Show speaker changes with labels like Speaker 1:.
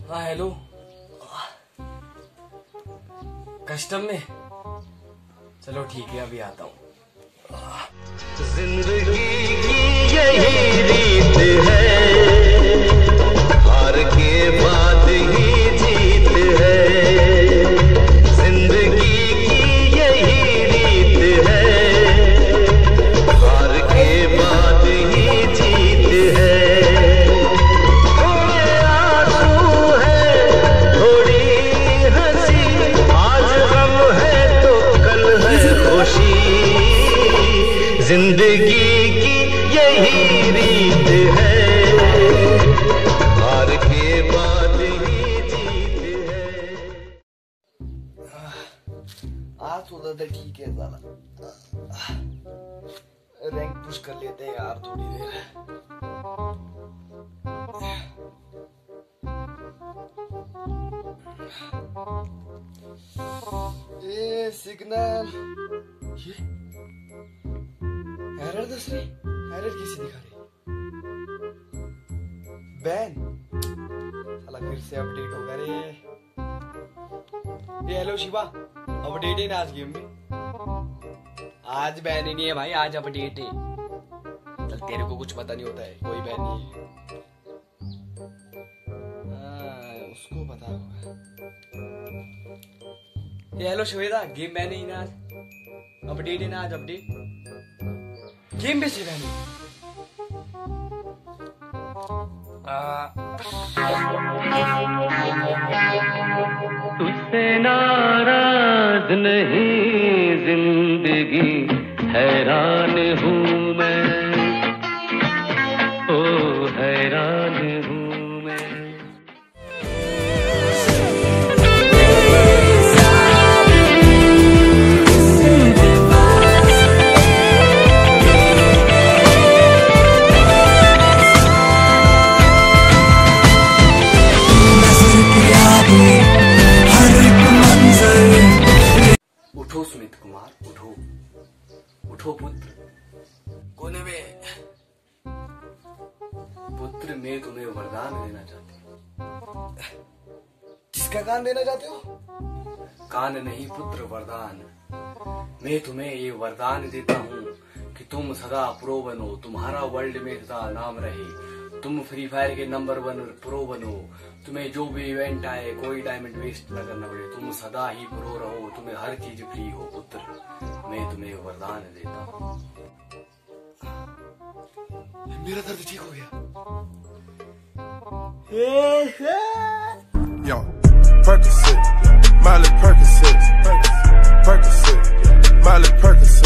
Speaker 1: हाँ hello, custom में। चलो ठीक है, अभी आता हूँ।
Speaker 2: जिंदगी की यही रीत है, हार के बाद ही जीत है। जिंदगी की यही रीत है, हार के बाद ही जीत है। थोड़े आंसू है, थोड़ी हंसी, आज गम है तो कल है खुशी। जिंदगी की यही रीत है, हार के बाद ही जीत है।
Speaker 1: आज तो ज्यादा ठीक है साला। रैंक पुश कर लेते हैं यार थोड़ी देर। ये सिग्नल, ये एरर दस रही, एरर किसी दिखा रही। बैन साला फिर से अपडेट होगा रे। ये हेलो शिवा, अपडेट है ना आज गेम में। आज बैन ही नहीं है भाई, आज अपडेट है। चल तेरे को कुछ पता नहीं होता है, कोई बैन नहीं है। उसको पता होगा। ये हेलो श्वेता, गेम बैन ही ना आज, अपडेट है ना आज, अपडेट गेम में से बैन है।
Speaker 2: तुझसे नाराज नहीं जिंदगी, हैरान हूँ मैं, ओ हैरान हूँ मैं।
Speaker 1: उठो सुमित कुमार, उठो उठो पुत्र। कोने में पुत्र, मैं तुम्हें वरदान देना चाहती हूँ। किसका कान देना चाहते हो? कान नहीं पुत्र, वरदान। मैं तुम्हें ये वरदान देता हूँ कि तुम सदा प्रो बनो, तुम्हारा वर्ल्ड में सदा नाम रहे। तुम फ्री फायर के नंबर 1 प्रो बनो। तुम्हें जो भी इवेंट आए कोई डायमंड वेस्ट न करना पड़े, तुम सदा ही प्रो रहो, तुम्हें हर चीज फ्री हो पुत्र। मैं तुम्हें वरदान देता हूँ। मेरा दर्द ठीक हो गया।
Speaker 3: Yo, Percocet, Miley Percocet, Percocet, Miley Percocet.